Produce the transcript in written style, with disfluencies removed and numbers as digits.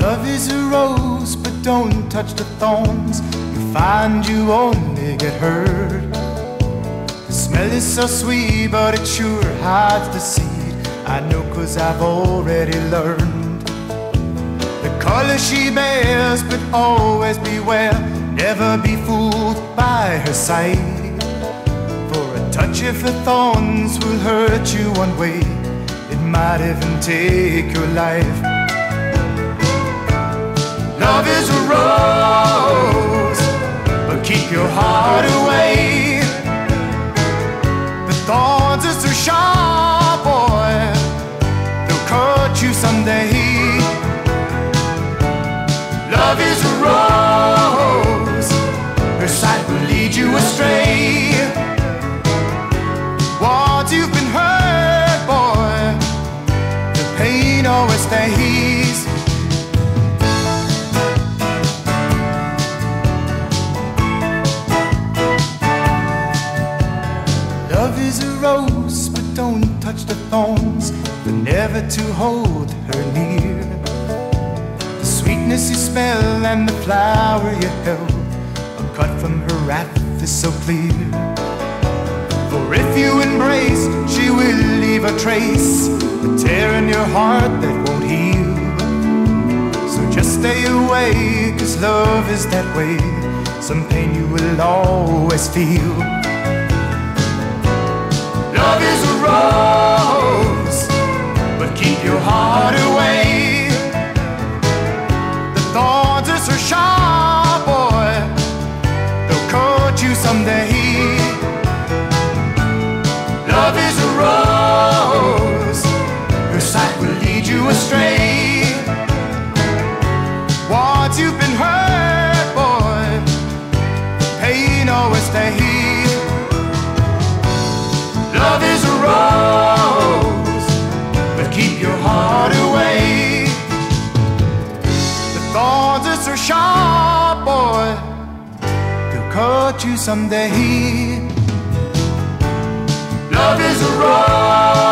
Love is a rose, but don't touch the thorns. You find you only get hurt. The smell is so sweet, but it sure hides the seed. I know 'cause I've already learned. The color she bears, but always beware. Never be fooled by her sight. For a touch of her thorns will hurt you one way. It might even take your life. Love is a rose, but keep your heart away. The thorns are so sharp, boy, they'll cut you someday. Love is a rose, her sight will lead you astray. Once you've been hurt, boy, the pain always stays. Love is a rose, but don't touch the thorns. But never to hold her near. The sweetness you smell and the flower you held, a cut from her wrath is so clear. For if you embrace, she will leave a trace, a tear in your heart that won't heal. So just stay away, 'cause love is that way. Some pain you will always feel. Love is a rose, but keep your heart away. The thorns are so sharp, boy, they'll cut you someday. Love is a rose, her sight will lead you astray. Once you've been hurt, boy, pain always stays. Love is a rose, but keep your heart away. The thorns are so sharp, boy, they'll cut you someday. Love is a rose.